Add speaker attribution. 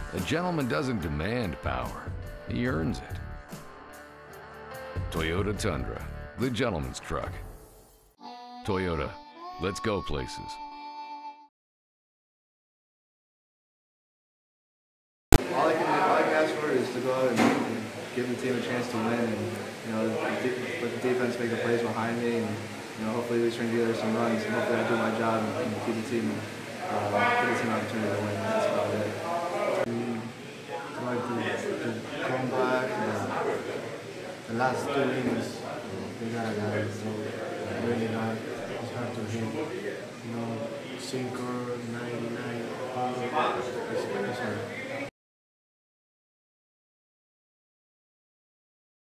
Speaker 1: A gentleman doesn't demand power, he earns it. Toyota Tundra, the gentleman's truck. Toyota, let's go places.
Speaker 2: All I can ask for is to go out and give the team a chance to win, and let the defense make the plays behind me, and hopefully we string together some runs, and hopefully I do my job and keep the team an opportunity to win. That's about it.
Speaker 3: We tried to come back. The last 2 innings, they got it, so really hard. It's hard to hit. Sinker, 99, it's hard.